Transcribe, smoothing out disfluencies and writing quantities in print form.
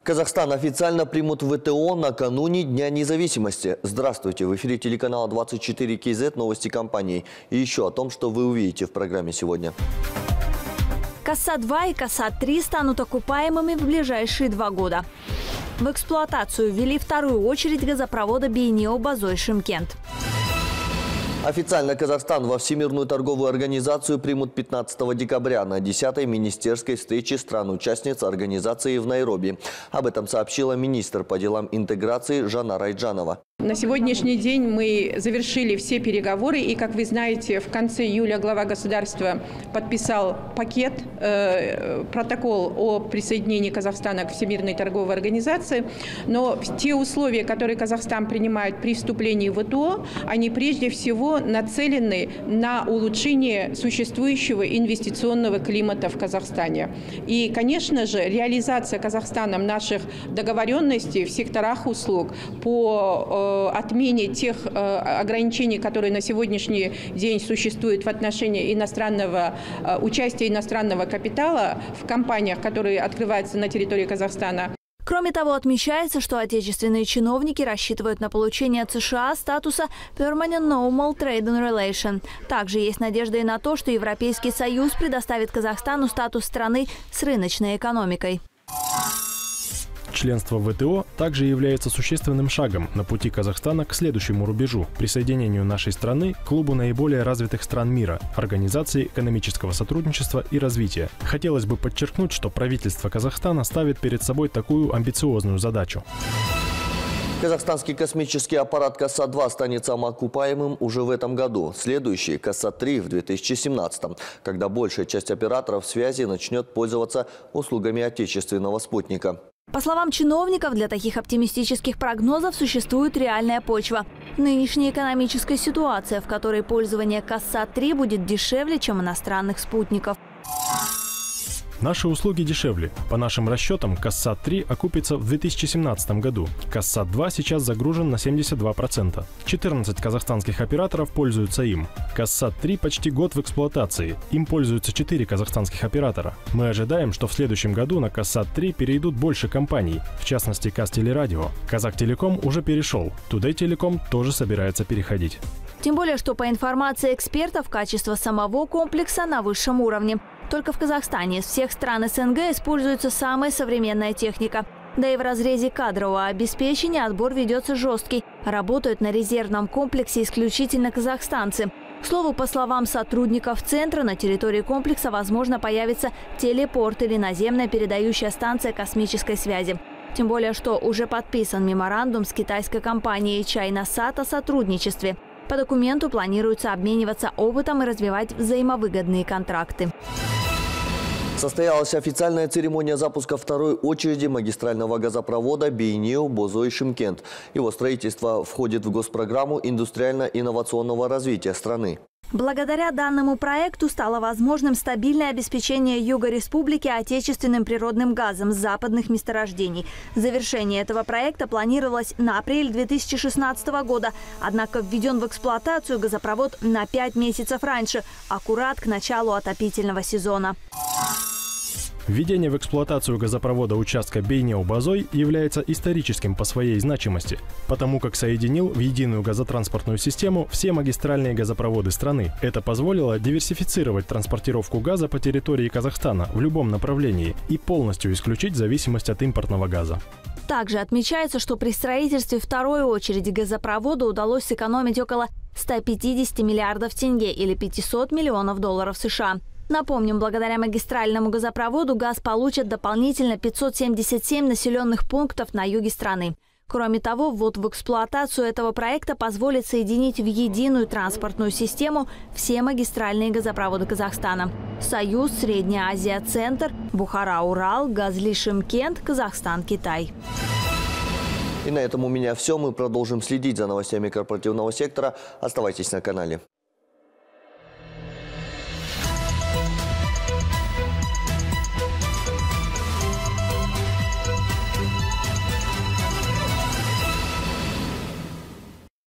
Казахстан официально примут в ВТО накануне Дня независимости. Здравствуйте! В эфире телеканала 24 КЗ новости компании. И еще о том, что вы увидите в программе сегодня. Касса-2 и Касса-3 станут окупаемыми в ближайшие 2 года. В эксплуатацию ввели вторую очередь газопровода Бейнеу-Бозой-Шымкент. Официально Казахстан во Всемирную торговую организацию примут 15 декабря на 10-й министерской встрече стран-участниц организации в Найроби. Об этом сообщила министр по делам интеграции Жанна Райджанова. На сегодняшний день мы завершили все переговоры, и, как вы знаете, в конце июля глава государства подписал пакет, протокол о присоединении Казахстана к Всемирной торговой организации. Но те условия, которые Казахстан принимает при вступлении в ВТО, они прежде всего нацелены на улучшение существующего инвестиционного климата в Казахстане. И, конечно же, реализация Казахстаном наших договоренностей в секторах услуг по отмене тех ограничений, которые на сегодняшний день существуют в отношении участия иностранного капитала в компаниях, которые открываются на территории Казахстана. Кроме того, отмечается, что отечественные чиновники рассчитывают на получение от США статуса Permanent Normal Trade and Relation. Также есть надежда и на то, что Европейский Союз предоставит Казахстану статус страны с рыночной экономикой. Членство в ВТО также является существенным шагом на пути Казахстана к следующему рубежу – присоединению нашей страны к клубу наиболее развитых стран мира, Организации экономического сотрудничества и развития. Хотелось бы подчеркнуть, что правительство Казахстана ставит перед собой такую амбициозную задачу. Казахстанский космический аппарат Касса-2 станет самоокупаемым уже в этом году. Следующий Касса-3 в 2017, когда большая часть операторов связи начнет пользоваться услугами отечественного спутника. По словам чиновников, для таких оптимистических прогнозов существует реальная почва. Нынешняя экономическая ситуация, в которой пользование Касса-3 будет дешевле, чем иностранных спутников. Наши услуги дешевле. По нашим расчетам, Касса-3 окупится в 2017 году. Касса-2 сейчас загружен на 72%. 14 казахстанских операторов пользуются им. Касса-3 почти год в эксплуатации. Им пользуются 4 казахстанских оператора. Мы ожидаем, что в следующем году на Касса-3 перейдут больше компаний, в частности Казтелерадио. Казахтелеком уже перешел. Тудей-Телеком тоже собирается переходить. Тем более, что по информации экспертов, качество самого комплекса на высшем уровне. Только в Казахстане из всех стран СНГ используется самая современная техника. Да и в разрезе кадрового обеспечения отбор ведется жесткий. Работают на резервном комплексе исключительно казахстанцы. К слову, по словам сотрудников центра, на территории комплекса, возможно, появится телепорт или наземная передающая станция космической связи. Тем более, что уже подписан меморандум с китайской компанией ChinaSat о сотрудничестве. По документу планируется обмениваться опытом и развивать взаимовыгодные контракты. Состоялась официальная церемония запуска второй очереди магистрального газопровода Бейнеу-Бозой-Шымкент. Его строительство входит в госпрограмму индустриально-инновационного развития страны. Благодаря данному проекту стало возможным стабильное обеспечение Юга Республики отечественным природным газом с западных месторождений. Завершение этого проекта планировалось на апрель 2016 года, однако введен в эксплуатацию газопровод на 5 месяцев раньше, аккурат к началу отопительного сезона. Введение в эксплуатацию газопровода участка Бейнеу-Бозой является историческим по своей значимости, потому как соединил в единую газотранспортную систему все магистральные газопроводы страны. Это позволило диверсифицировать транспортировку газа по территории Казахстана в любом направлении и полностью исключить зависимость от импортного газа. Также отмечается, что при строительстве второй очереди газопровода удалось сэкономить около 150 миллиардов тенге или 500 миллионов долларов США. Напомним, благодаря магистральному газопроводу газ получат дополнительно 577 населенных пунктов на юге страны. Кроме того, ввод в эксплуатацию этого проекта позволит соединить в единую транспортную систему все магистральные газопроводы Казахстана. Союз, Средняя Азия, Центр, Бухара-Урал, Газли-Шымкент, Казахстан-Китай. И на этом у меня все. Мы продолжим следить за новостями корпоративного сектора. Оставайтесь на канале.